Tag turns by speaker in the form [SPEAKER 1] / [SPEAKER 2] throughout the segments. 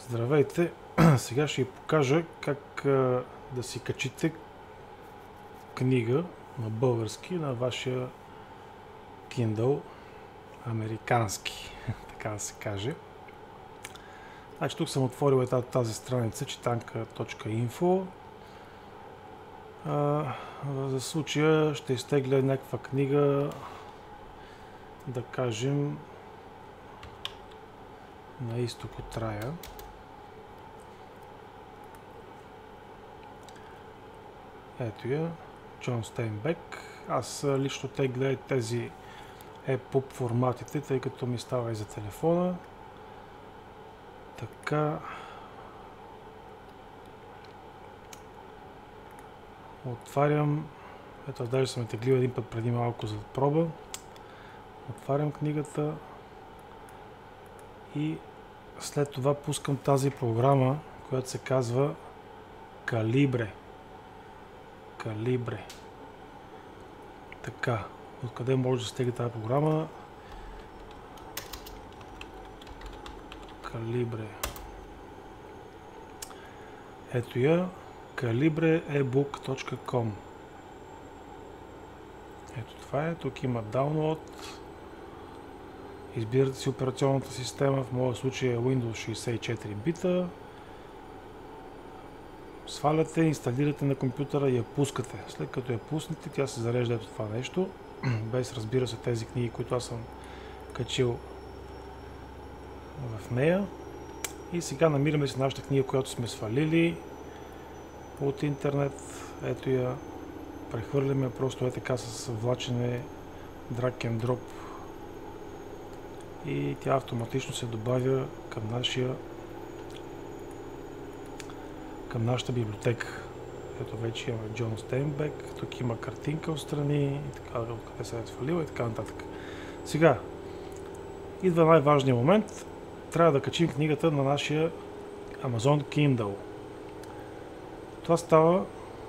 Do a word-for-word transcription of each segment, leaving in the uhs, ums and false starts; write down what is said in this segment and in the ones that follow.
[SPEAKER 1] Здравейте! Сега ще ви покажа как а, да си качите книга на български на вашия Kindle американски, така да се каже. Значи тук съм отворил тази страница четанка точка инфо. А, за случая ще изтегля някаква книга, да кажем На изток от рая. Ето я, Джон Стейнбек. Аз лично тегля тези епуб форматите, тъй като ми става и за телефона. Така. Отварям. Ето, даже съм теглил един път преди малко за да проба. Отварям книгата и след това пускам тази програма, която се казва Калибре. Калибре. Така, откъде може да стегне тази програма? Калибре. Ето я, калибре ебук точка ком. Ето това е, тук има download. Избирате си операционната система, в моя случай е Windows шейсет и четири бита. Сваляте, инсталирате на компютъра и я пускате. След като я пуснете, тя се зарежда ето това нещо. Без, разбира се, тези книги, които аз съм качил в нея. И сега намираме си нашата книга, която сме свалили от интернет. Ето я. Прехвърляме просто е така с влачене drag and drop. И тя автоматично се добавя към нашия към нашата библиотека. Ето вече имаме Джон Стейнбек, тук има картинка отстрани и така, откъде се е свалила и така нататък. Сега, идва най-важният момент. Трябва да качим книгата на нашия Amazon Kindle. Това става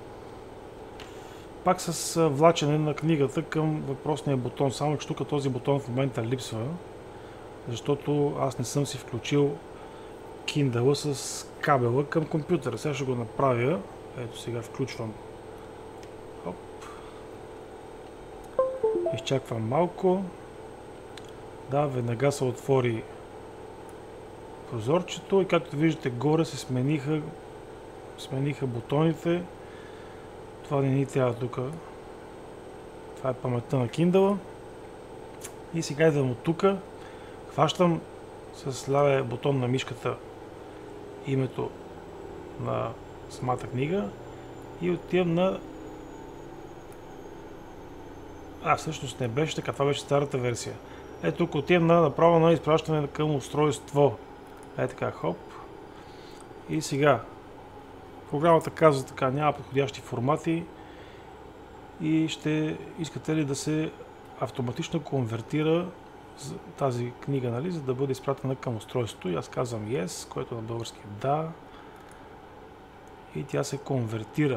[SPEAKER 1] пак с влачене на книгата към въпросния бутон, само че тук този бутон в момента липсва, защото аз не съм си включил Kindle с кабела към компютъра. Сега ще го направя. Ето сега включвам. Оп. Изчаквам малко. Да, веднага се отвори прозорчето и както виждате горе се смениха смениха бутоните. Това не ни трябва тук. Това е паметта на Kindle. И сега идвам от тук. Хващам с лявия бутон на мишката името на самата книга и отивам на... А, всъщност не беше така, това беше старата версия. Ето тук отивам на направо на изпращане към устройство. Е така, хоп. И сега програмата казва така, няма подходящи формати и ще искате ли да се автоматично конвертира тази книга, нали, за да бъде изпратена към устройството. И аз казвам yes, което на български е да. И тя се конвертира.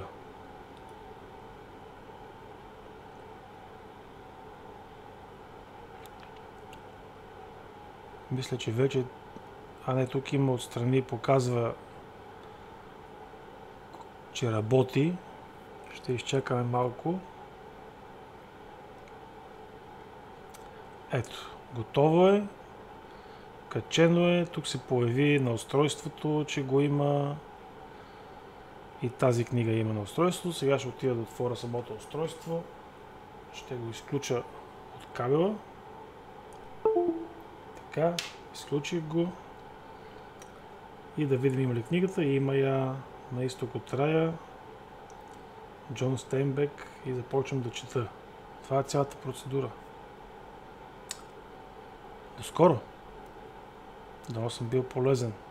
[SPEAKER 1] Мисля, че вече... А не, тук има отстрани, показва, че работи. Ще изчакаме малко. Ето. Готово е, качено е, тук се появи на устройството, че го има и тази книга има на устройството. Сега ще отида да отворя самото устройство, ще го изключа от кабела. Така, изключих го и да видим има ли книгата. И има я На изток от рая, Джон Стейнбек и започвам да чета. Това е цялата процедура. До скоро! Дано съм бил полезен.